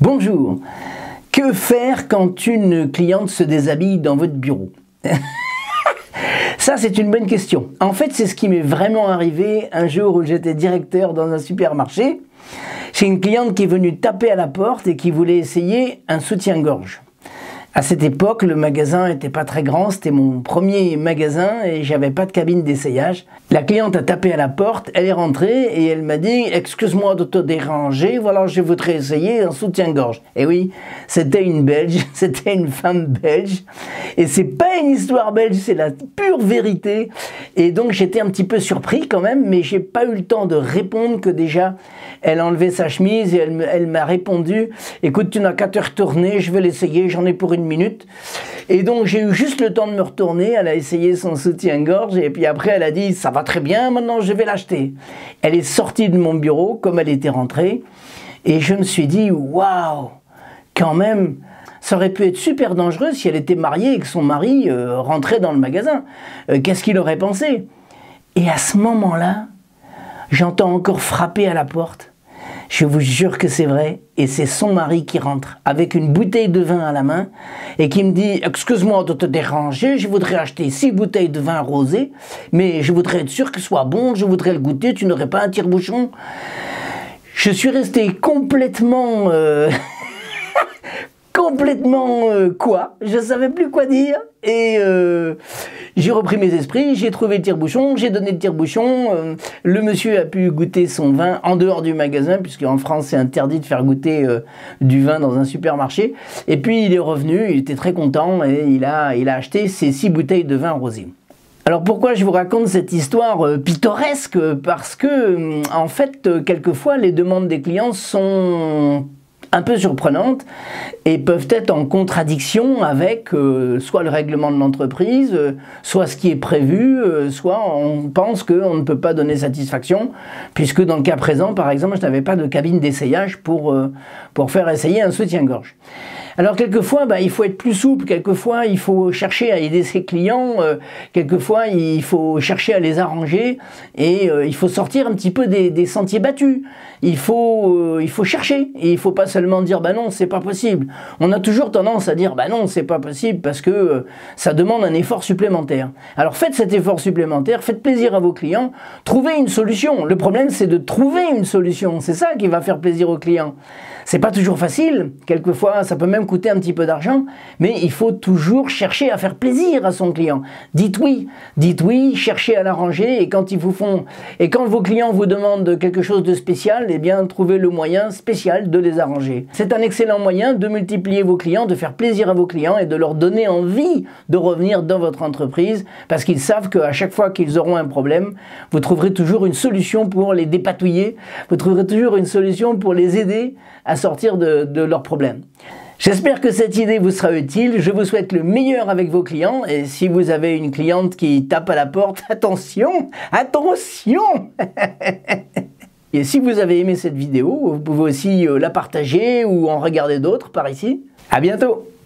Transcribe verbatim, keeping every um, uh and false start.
Bonjour, que faire quand une cliente se déshabille dans votre bureau? Ça, c'est une bonne question. En fait, c'est ce qui m'est vraiment arrivé un jour où j'étais directeur dans un supermarché. J'ai une cliente qui est venue taper à la porte et qui voulait essayer un soutien-gorge. À cette époque, le magasin n'était pas très grand, c'était mon premier magasin et j'avais pas de cabine d'essayage. La cliente a tapé à la porte, elle est rentrée et elle m'a dit « Excuse-moi de te déranger, voilà, je voudrais essayer un soutien-gorge. » Et oui, c'était une Belge, c'était une femme belge. Et c'est pas une histoire belge, c'est la pure vérité. Et donc j'étais un petit peu surpris quand même, mais j'ai pas eu le temps de répondre que déjà elle a enlevé sa chemise et elle, elle m'a répondu « Écoute, tu n'as qu'à te retourner, je vais l'essayer, j'en ai pour une minute. » Et donc j'ai eu juste le temps de me retourner, elle a essayé son soutien-gorge et puis après elle a dit « Ça va très bien, maintenant je vais l'acheter. » Elle est sortie de mon bureau comme elle était rentrée et je me suis dit « Waouh, quand même !» Ça aurait pu être super dangereux si elle était mariée et que son mari euh, rentrait dans le magasin. Euh, Qu'est-ce qu'il aurait pensé? Et à ce moment-là, j'entends encore frapper à la porte. Je vous jure que c'est vrai, et c'est son mari qui rentre avec une bouteille de vin à la main et qui me dit « Excuse-moi de te déranger, je voudrais acheter six bouteilles de vin rosé, mais je voudrais être sûr que ce soit bon, je voudrais le goûter, tu n'aurais pas un tire-bouchon ?» Je suis resté complètement... Euh complètement euh, quoi, je savais plus quoi dire et euh, j'ai repris mes esprits, j'ai trouvé le tire-bouchon, j'ai donné le tire-bouchon, euh, le monsieur a pu goûter son vin en dehors du magasin puisque en France c'est interdit de faire goûter euh, du vin dans un supermarché et puis il est revenu, il était très content et il a, il a acheté ses six bouteilles de vin rosé. Alors pourquoi je vous raconte cette histoire euh, pittoresque? Parce que en fait euh, quelquefois les demandes des clients sont un peu surprenantes et peuvent être en contradiction avec euh, soit le règlement de l'entreprise, euh, soit ce qui est prévu, euh, soit on pense qu'on ne peut pas donner satisfaction, puisque dans le cas présent, par exemple, je n'avais pas de cabine d'essayage pour, euh, pour faire essayer un soutien-gorge. Alors quelquefois, bah, il faut être plus souple, quelquefois il faut chercher à aider ses clients, euh, quelquefois il faut chercher à les arranger et euh, il faut sortir un petit peu des, des sentiers battus. Il faut, euh, il faut chercher et il ne faut pas seulement dire bah non, c'est pas possible. On a toujours tendance à dire bah non, c'est pas possible parce que euh, ça demande un effort supplémentaire. Alors faites cet effort supplémentaire, faites plaisir à vos clients, trouvez une solution. Le problème c'est de trouver une solution, c'est ça qui va faire plaisir aux clients. C'est pas toujours facile, quelquefois ça peut même coûter un petit peu d'argent, mais il faut toujours chercher à faire plaisir à son client. Dites oui, dites oui, cherchez à l'arranger et quand ils vous font, et quand vos clients vous demandent quelque chose de spécial, eh bien trouvez le moyen spécial de les arranger. C'est un excellent moyen de multiplier vos clients, de faire plaisir à vos clients et de leur donner envie de revenir dans votre entreprise parce qu'ils savent qu'à chaque fois qu'ils auront un problème, vous trouverez toujours une solution pour les dépatouiller, vous trouverez toujours une solution pour les aider à sortir de, de leurs problèmes. J'espère que cette idée vous sera utile, je vous souhaite le meilleur avec vos clients et si vous avez une cliente qui tape à la porte, attention, attention. Et si vous avez aimé cette vidéo, vous pouvez aussi la partager ou en regarder d'autres par ici. À bientôt.